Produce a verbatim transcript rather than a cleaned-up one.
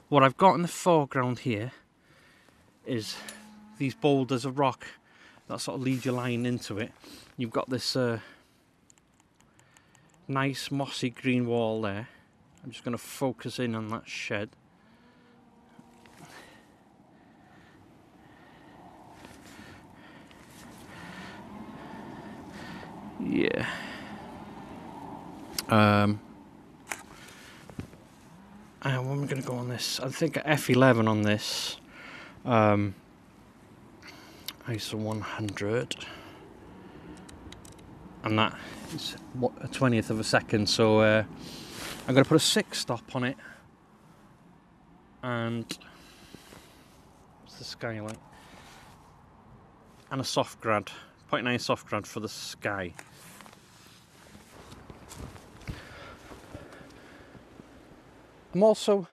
What I've got in the foreground here is these boulders of rock that sort of lead your line into it. You've got this uh, nice mossy green wall there. I'm just going to focus in on that shed. Yeah. Um, and when we're going to go on this, I think F eleven on this. Um, I S O one hundred. And that is what, a twentieth of a second. So uh, I'm going to put a six stop on it. And what's the skylight? And a soft grad. zero point nine soft grad for the sky. I'm also